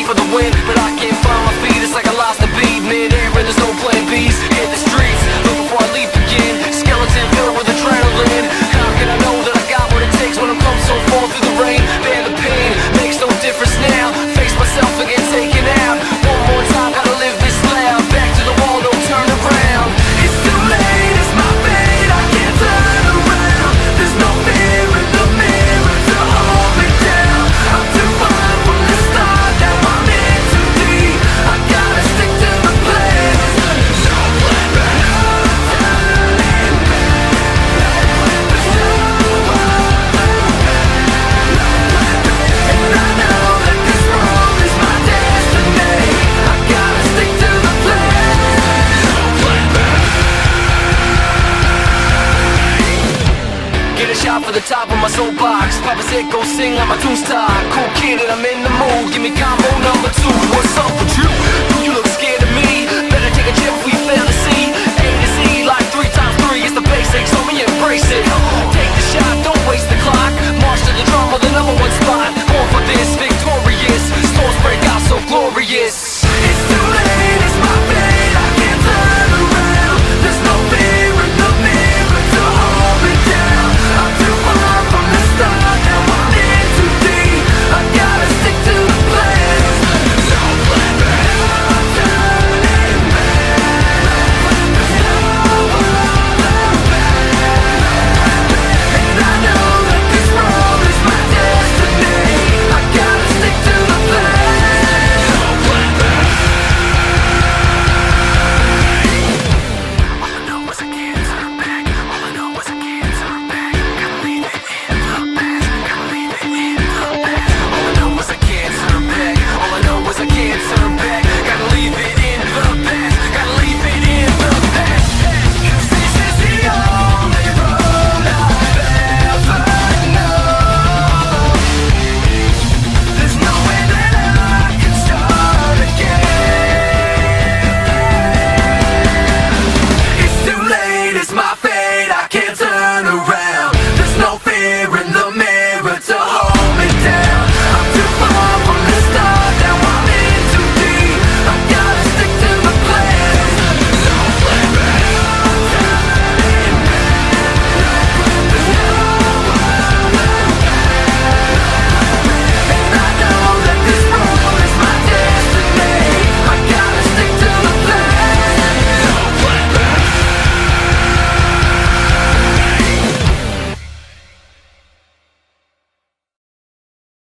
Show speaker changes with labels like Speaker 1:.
Speaker 1: for the win, but I can't find my feet. It's like I lost the beat mid-air and there's no plan B's. Hit the streets, look before I leap again. Skeleton filled with adrenaline. How can I know that I got what it takes when I'm come so far through the rain? Bear the pain, makes no difference now. Face myself and get taken out. One more time, gotta live this loud. Back to the wall, don't turn around. It's too late, it's my fate, I can't turn around. There's no fear in the mirror to hold me down. I'm too far from the start, now I'm in too deep. I gotta stick to the plan. There's no plan back, no turning back. There's no other path, no plan B. And I know that this road is my destiny. I gotta stick to the plan. No plan back. Get a shot for the top of my soapbox. Papa said go sing on my tune star. Cool kid and I'm in the mood. Give me combo number 2. What's up with you?